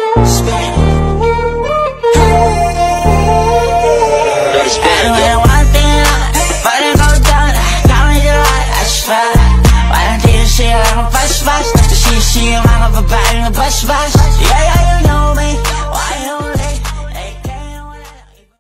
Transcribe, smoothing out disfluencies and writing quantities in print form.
Anyway, one thing but it goes down, got me the right, I just fell. Why don't you see it like a bus bus? See, I'm a babae in a bus bus. Yeah, you know me. Why